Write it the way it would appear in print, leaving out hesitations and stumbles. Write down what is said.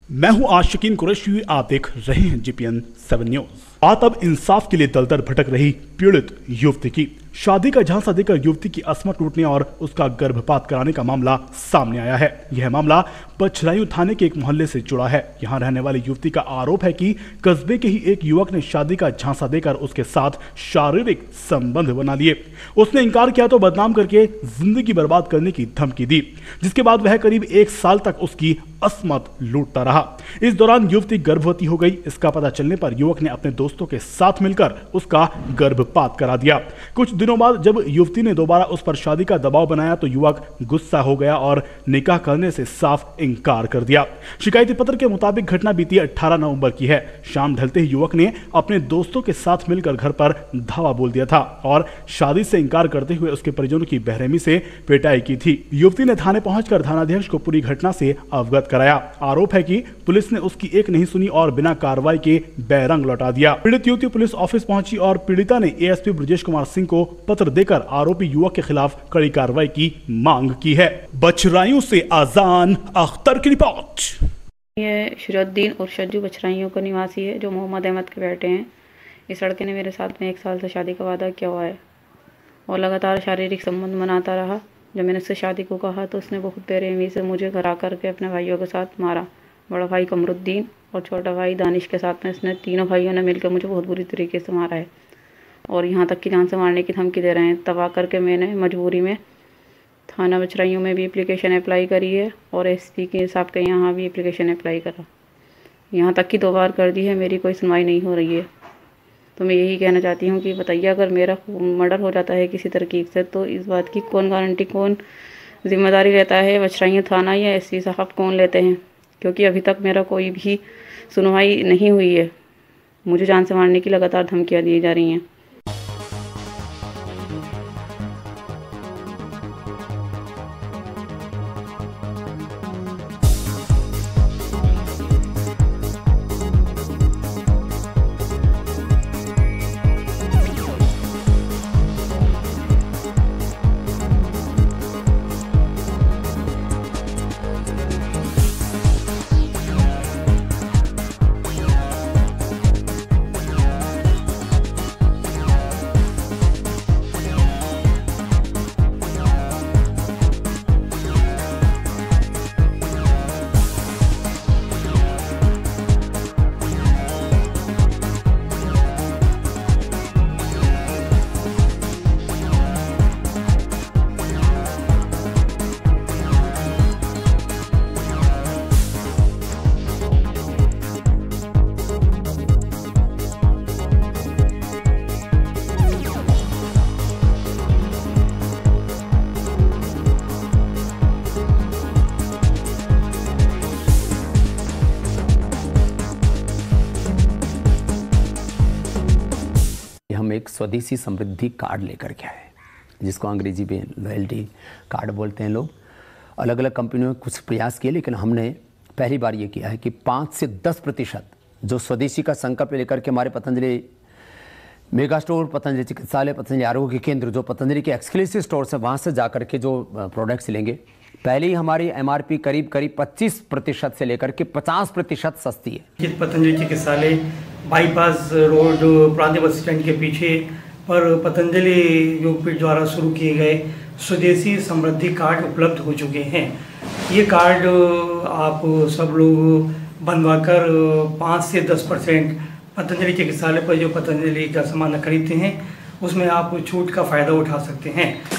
मैं हूं आशिकीन कुरैशी, आप देख रहे हैं GPN 7 न्यूज। बात अब इंसाफ के लिए दल दल भटक रही पीड़ित युवती की। शादी का झांसा देकर युवती की अस्मत टूटने और उसका गर्भपात कराने का मामला सामने आया है। यह मामला पछरायू थाने के एक मोहल्ले से जुड़ा है। यहां रहने वाली युवती का आरोप है कि कस्बे के ही एक युवक ने शादी का झांसा देकर उसके साथ शारीरिक संबंध बना लिए। उसने इनकार किया तो बदनाम करके जिंदगी बर्बाद करने की धमकी दी, जिसके बाद वह करीब 1 साल तक उसकी अस्मत लूटता रहा। इस दौरान युवती गर्भवती हो गई। इसका पता चलने पर युवक ने अपने दोस्तों के साथ मिलकर उसका गर्भपात करा दिया। कुछ दिनों बाद जब युवती ने दोबारा उस पर शादी का दबाव बनाया तो युवक गुस्सा हो गया और निकाह करने से साफ इनकार कर दिया। शिकायती पत्र के मुताबिक घटना बीती 18 नवंबर की है। शाम ढलते ही युवक ने अपने दोस्तों के साथ मिलकर घर पर धावा बोल दिया था और शादी से इनकार करते हुए उसके परिजनों की बेरहमी से पिटाई की थी। युवती ने थाने पहुंचकर थानाध्यक्ष को पूरी घटना से अवगत कराया। आरोप है कि पुलिस ने उसकी एक नहीं सुनी और बिना कार्रवाई के बैरंग लौटा दिया। पीड़ित युवती पुलिस ऑफिस पहुंची और पीड़िता ने ASP ब्रजेश कुमार सिंह को पत्र देकर आरोपी युवक के खिलाफ कड़ी कार्रवाई की मांग की है। बछराइयों से आजान अख्तर की रिपोर्ट। ये शुरुद्दीन और शज्जू बछराइयों का निवासी है जो मोहम्मद अहमद के बेटे हैं। इस लड़के ने मेरे साथ में 1 साल से शादी का वादा किया हुआ है और लगातार शारीरिक संबंध बनाता रहा। जब मैंने उससे शादी को कहा तो उसने बहुत बेरहमी से मुझे घर आकर के अपने भाइयों के साथ मारा। बड़ा भाई कमरुद्दीन और छोटा भाई दानिश के साथ में इसने तीनों भाइयों ने मिलकर मुझे बहुत बुरी तरीके से मारा है और यहाँ तक कि जान से मारने की धमकी दे रहे हैं। तब आकर के मैंने मजबूरी में थाना बछराइयों में भी एप्लीकेशन अप्लाई करी है और SP के साहब के यहाँ भी एप्लीकेशन अप्लाई करा। यहाँ तक कि 2 बार कर दी है, मेरी कोई सुनवाई नहीं हो रही है। तो मैं यही कहना चाहती हूँ कि बताइए, अगर मेरा मर्डर हो जाता है किसी तरकीब से तो इस बात की कौन गारंटी, कौन जिम्मेदारी लेता है? बछराइयों थाना या SP साहब कौन लेते हैं? क्योंकि अभी तक मेरा कोई भी सुनवाई नहीं हुई है। मुझे जान से मारने की लगातार धमकियाँ दी जा रही हैं। हम एक स्वदेशी समृद्धि कार्ड लेकर के आए, जिसको अंग्रेजी में लॉयल्टी कार्ड बोलते हैं लोग। अलग अलग कंपनियों में कुछ प्रयास किए, लेकिन हमने पहली बार ये किया है कि 5 से 10% जो स्वदेशी का संकल्प लेकर के हमारे पतंजलि मेगा स्टोर, पतंजलि चिकित्सालय, पतंजलि आरोग्य केंद्र, जो पतंजलि के एक्सक्लूसिव स्टोर्स है, वहाँ से जा कर के जो प्रोडक्ट्स लेंगे, पहले ही हमारी MRP करीब 25% से लेकर के 50% सस्ती है। पतंजलि चिकित्सालय बाईपास रोड प्रांतीय बस स्टैंड के पीछे पर पतंजलि योगपीठ द्वारा शुरू किए गए स्वदेशी समृद्धि कार्ड उपलब्ध हो चुके हैं। ये कार्ड आप सब लोग बनवाकर 5 से 10% पतंजलि चिकित्सालय पर जो पतंजलि का सामान खरीदते हैं उसमें आप छूट का फ़ायदा उठा सकते हैं।